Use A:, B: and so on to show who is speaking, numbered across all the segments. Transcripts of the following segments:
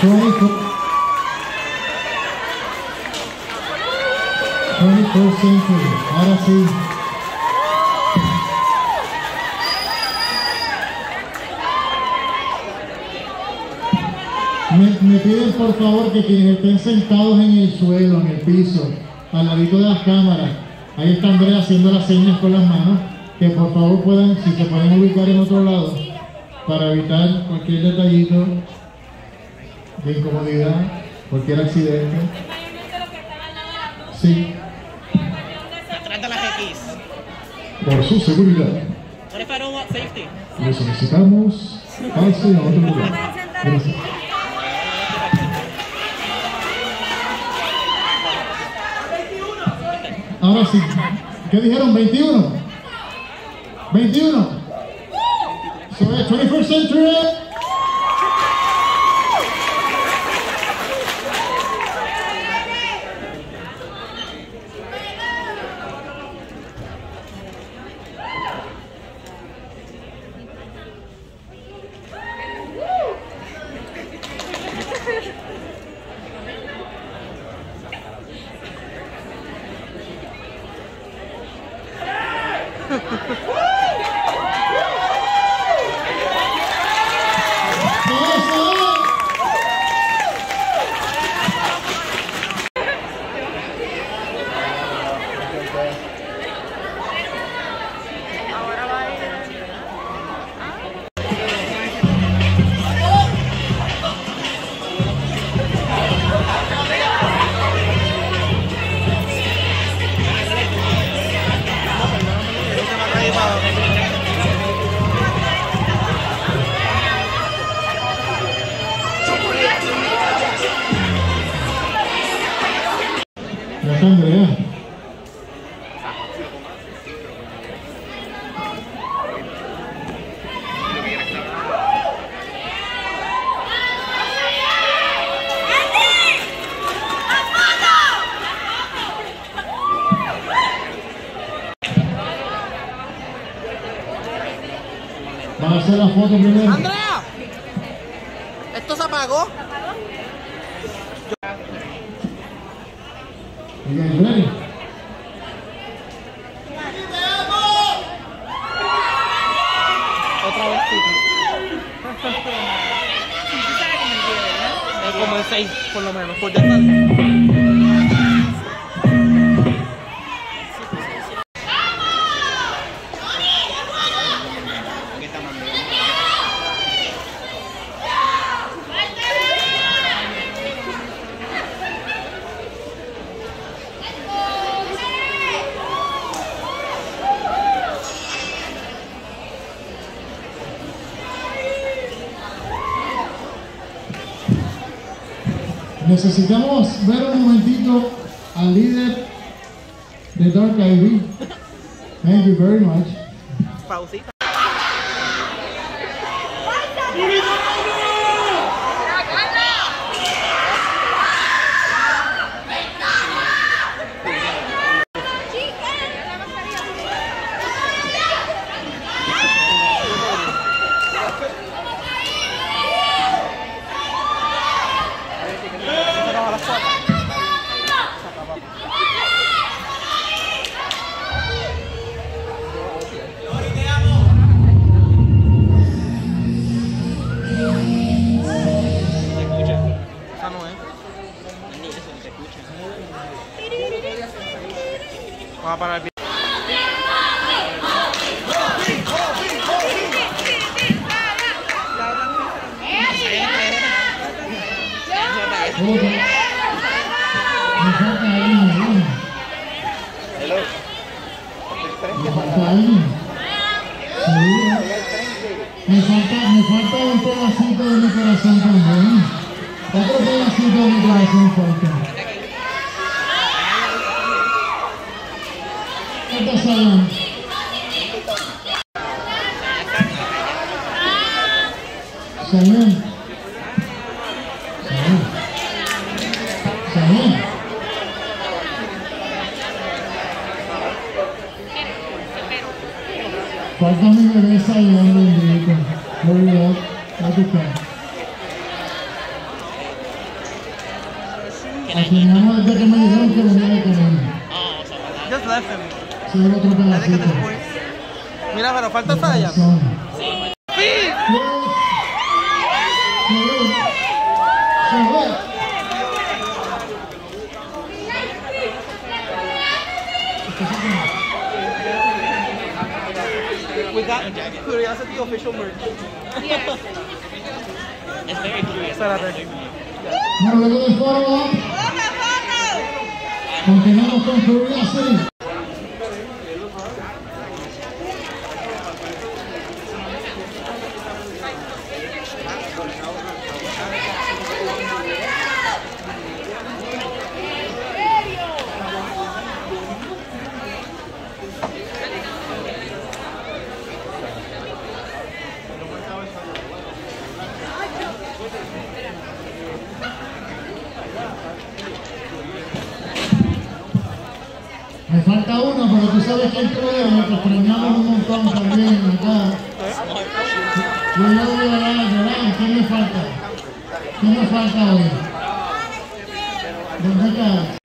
A: 21st century. Ahora sí. Me piden por favor que quienes estén sentados en el suelo, en el piso, al ladito de las cámaras, ahí está Andrea haciendo las señas con las manos, que por favor puedan, si se pueden ubicar en otro lado, para evitar cualquier detallito de incomodidad, cualquier accidente. Sí.
B: Atrás de las X.
A: Por su seguridad.
B: What if I don't want safety?
A: Le solicitamos pase a otro lugar. Gracias. Ahora sí. ¿Qué dijeron? 21. 21. So, 21st century. Andrea. Van a hacer la foto primero.
B: ¡Andrea! ¿Esto se apagó?
A: You guys ready?
B: Otra vez es como el 6 por lo menos, pues ya está.
A: Necesitamos ver un momentito al líder de Dark Ivy. Thank you very much.
B: Pausita. Vamos a parar el video.
A: Me falta un pedacito de mi corazón también. Otro pedacito de mi corazón falta. ¿Qué pasa, Alan? Samuel. Falta mi bebé Sayan, bendito. Hurry up, let it come. Afinamos desde que me dijeron que venía de camino.
B: Just left him.
A: Sí, el otro
B: I think at
A: pedacito.
B: this point. Mira, pero falta Saya.
A: Son.
B: Sí.
A: Se ve.
B: We got Curiosity official merch.
C: It's very curious.
B: Espérate.
A: Bueno, luego del follow-up, continuamos con Curiosity. Me falta uno, pero tú sabes que entró de lo que extrañamos un montón también acá. Yo voy a dar, ¿quién me falta? ¿Quién me falta hoy? ¿Dónde está?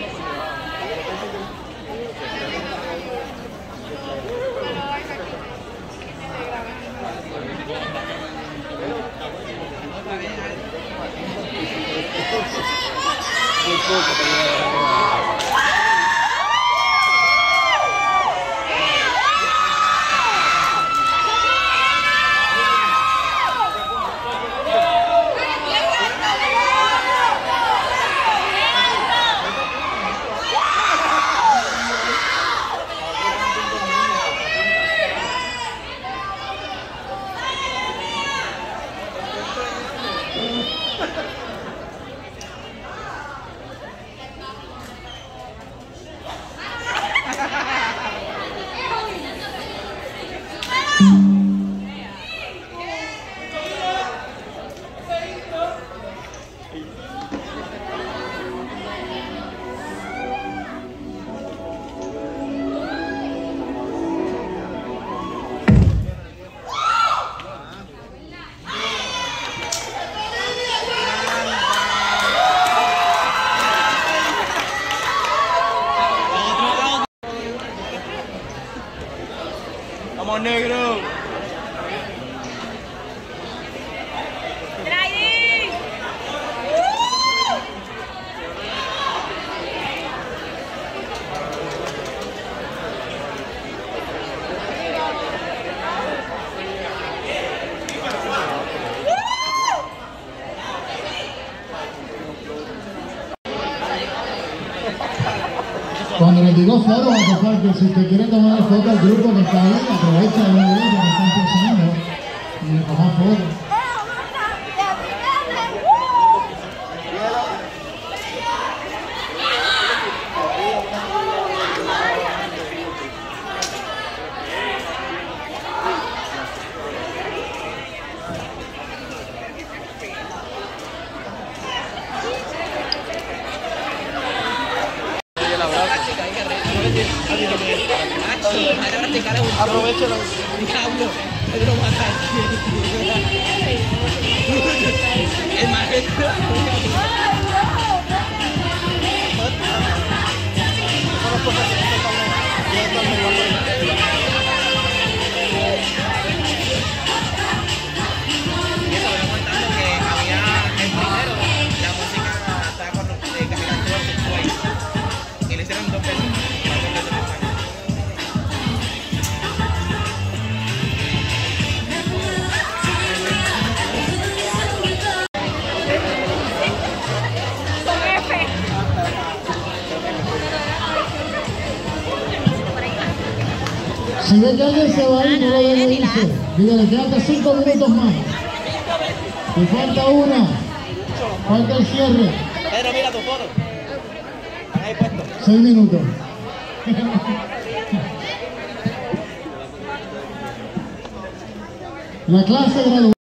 B: Vamos, negro.
A: Cuando les digo foro, va a tocar que si usted quiere tomar foto al grupo que está ahí, aprovecha el momento que están empezando y le toma foto.
B: Aprovechalo.
C: Diablo, Pedro mata. Es más
A: Si ve que alguien se va a ir, no lo deje irse. Dígale, quédate 5 minutos más. Te falta una. Falta el cierre.
C: Pedro, mira tu foto. Ahí puesto.
A: 6 minutos. La clase graduada.